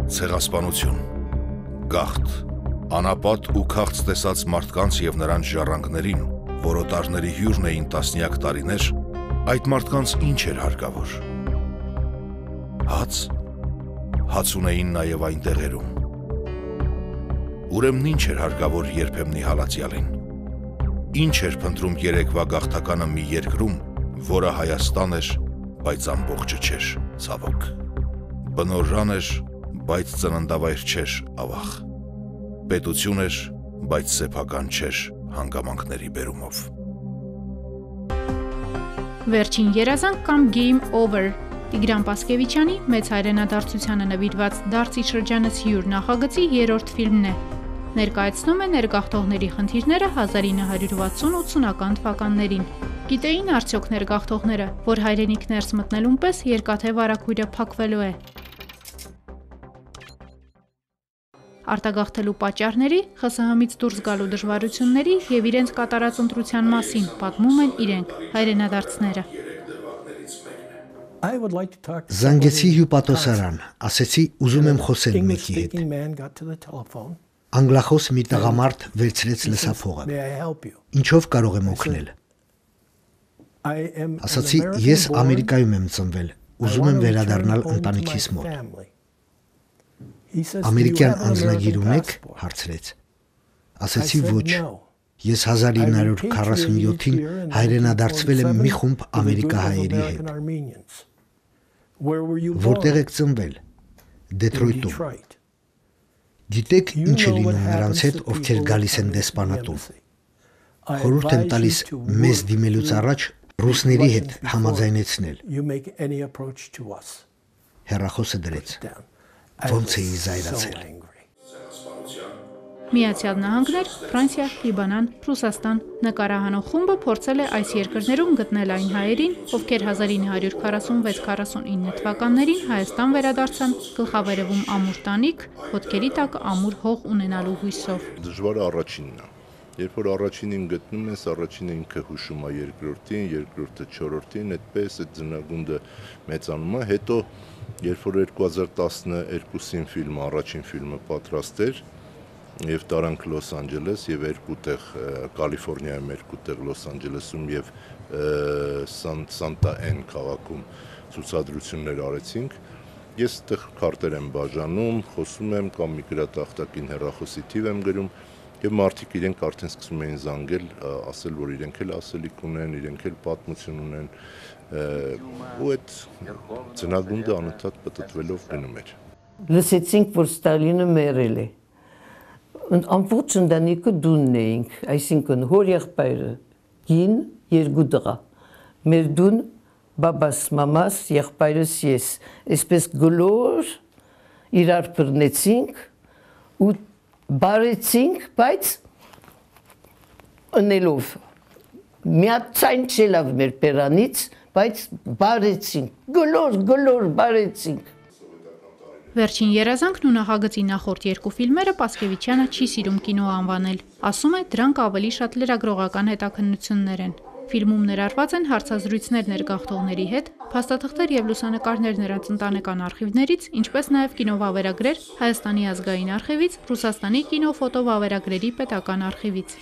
Ցեղասպանություն, գաղթ, անապատ ու քաղց տեսած մարդկանց եւ նրանց ժառանգներին, որ օտարների հյուրն էին տասնյակ տարիներ, այդ մարդկանց ինչ էր հարկավոր։ Հաց ունեին նաեւ այն տեղերում։ Ուրեմն ինչ էր հարկավոր երբեմնի հալածյալին։ Ինչ էր փնտրում երեկվա գաղթականը մի երկրում, որը Հայաստան էր, բայց ամբողջը չէր, ցավոք։ Բնօրրան էր, բայց ծննդավայր չէր, ավաղ։ Պետություն էր, բայց սեփական չէր հանգամանքների բերումով։ Վերջին երազանք կամ Game Over Տիգրան Պասկևիչյանի մեծ հայրենադարձությանը նվիրված «Դարձի շրջանս հյուր» նախագծի երրորդ ֆիլմն է։ Ներկայացնում է ներգաղթողների խնդիրները 1960-80-ական թվականներին։ Գիտեին արդյոք ներգաղթողները, որ հայրենիք ներս մտնելուն պես երկաթե վարագույրը փակվելու է։ Արտագաղթելու պատճառների, ԽՍՀՄ-ից դուրս գալու դժվարությունների և իրենց կատարած ընտրության մասին պատմում են իրենք, հայրենադարձները։ Զանգեցի հյուպատոսարան, ասեցի ուզում եմ խոսել մեկի հետ։ Անգլախոս մի տղամարդ վերցրեց լսափողը։ Ինչով կարող եմ օգնել։ Ասացի, ես Ամերիկայում եմ ծնվել, ուզում եմ վերադառնալ ընտանիքիս մոտ։ Ամերիկյան անձնագիր ունեք, հարցրեց։ Ասեցի ոչ։ Ես 1947-ին հայրենադարձվել եմ մի խումբ ամերիկահայերի հետ։ Որտեղ եք ծնվել։ Դեթրոյթում։ Գիտեք ինչ է լինում նրանց հետ, ովքեր գալիս են դեսպանատուն։ Խորհուրդ եմ տալիս մեզ դիմելուց առաջ ռուսների հետ համաձայնեցնել։ Հեռախոսը դրեց։ Ոնց էի զայրացել։ Միացյալ Նահանգներ, Ֆրանսիա, Լիբանան, Ռուսաստան նկարահանող խումբը փորձել է այս երկրներում գտնել այն հայերին, ովքեր 1946-49 թվականներին Հայաստան վերադարձան գլխավերևում ամուր տանիք, ոտքերի տակ ամուր հող ունենալու հույսով։ Դժվարը առաջինն է։ Երբ որ առաջինին գտնում ես, առաջինը ինքը հուշում է երկրորդին, երկրորդը չորրորդին, այդպես այդ ձնագունդը մեծանում է, հետո երբ որ 2012-ին ֆիլմը, առաջին ֆիլմը պատրաստ էր, եւ տարանք Լոս Անջելես եւ երկու տեղ Կալիֆոռնիայում, երկու տեղ Լոս Անջելեսում եւ Սանտա Էն քաղաքում ցուցադրություններ արեցինք։ Ես այդտեղ քարտեր եմ բաժանում, խոսում եմ կամ մի գրատախտակին հեռախոսի թիվ եմ գրում եւ մարդիկ իրենք արդեն սկսում էին զանգել, ասել, որ իրենք էլ ասելիք ունեն, իրենք էլ պատմություն ունեն, ու այդ ծնագունդը անընդհատ պտտվելով գնում էր։ Լսեցինք, որ Ստալինը մեռել է։ Ամբողջ ընտանիքը դունն էինք, այսինքն հոր եղբայրը, կին, երկու տղա։ Մեր դուն բաբաս, մամաս, եղբայրս ես, այսպես գլոր իրար բռնեցինք ու բարեցինք, բայց ընելով միացայն չելավ մեր պերանից, բայց բարեցինք, գլոր բարեցինք։ Վերջին երազանքն ու նախագծի նախորդ երկու ֆիլմերը Պասկևիչյանը չի սիրում կինո անվանել, ասում է դրանք ավելի շատ լրագրողական հետաքննություններ են։ Ֆիլմում ներառված են հարցազրույցներ ներգաղթողների հետ, փաստաթղթեր և լուսանկարներ նրանց ընտանեկան արխիվներից, ինչպես նաև կինովավերագրեր Հայաստանի ազգային արխիվից, Ռուսաստանի կինոֆոտովավերագրերի պետական արխիվից։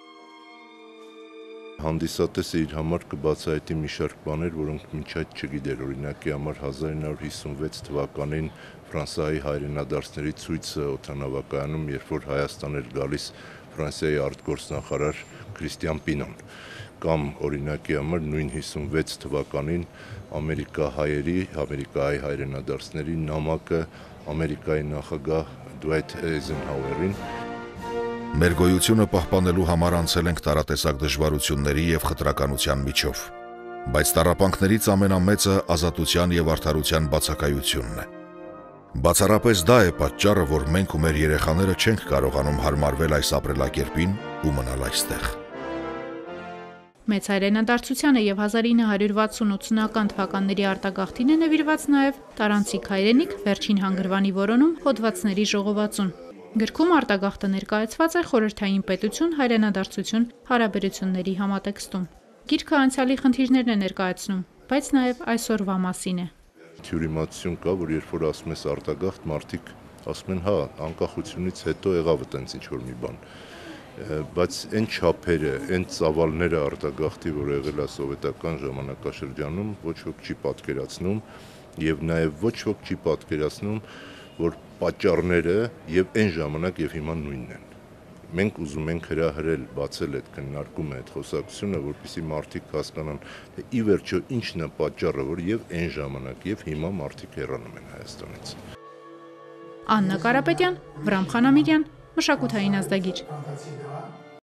Հանդիսատեսը իր համար կբացահայտի մի շարք բաներ, որոնք մինչ այդ չգիտեր, օրինակի համար 1956 թվականին Ֆրանսիայի հայրենադարձների ցույցը օդանավակայանում, երբ որ Հայաստան էր գալիս Ֆրանսիայի արտգործնախարար Քրիստիան Պինոն, կամ օրինակի համար նույն 56 թվականին Ամերիկահայ հայրենադարձների նամակը Ամերիկայի նախագահ Դվայթ Էյզենհաուերին։ Մեր գոյությունը պահպանելու համար անցել ենք տարատեսակ դժվարությունների և խտրականության միջով, բայց տառապանքներից ամենամեծը ազատության և արդարության բացակայությունն է։ Բացառապես դա է պատճառը, որ մենք ու մեր երեխաները չենք կարողանում հարմարվել այս ապրելակերպին ու մնալ այստեղ։ Մեծ հայրենադարձությանը և 1960-80-ական թվականների արտագաղթին է նվիրված նաև «Տարանցիկ հայրենիք, վերջին հանգրվանի որոնում» հոդվածների ժողովածուն։ Գրքում արտագաղթը ներկայացված է խորհրդային պետություն, հայրենադարձություն հարաբերությունների համատեքստում։ Գիրքը անցյալի խնդիրներն է ներկայացնում, բայց նաև այսօրվա մասին է։ Թյուրիմացություն կա, որ երբ որ ասում ես արտագաղթ, մարդիկ ասում են, հա, անկախությունից հետո եղավ այտենց ինչ որ մի բան։ Բայց այն չափերը, այն ծավալները արտագաղթի, որ եղել է սովետական ժամանակաշրջանում, ոչ ոք չի պատկերացնում եւ նաեւ ոչ ոք չի պատկերացնում, որ պատճառները եւ այն ժամանակ եւ հիմա նույնն են։ Մենք ուզում ենք հրահրել, բացել այդ քննարկումը, այդ խոսակցությունը, որպեսզի մարդիկ հասկանան, թե ի վերջո ինչն է պատճառը, որ եւ այն ժամանակ եւ հիմա մարդիկ հեռանում են Հայաստանից։ Աննա Կարապետյան, Վրամ Խանամիրյան, մշակութային ազդագիր։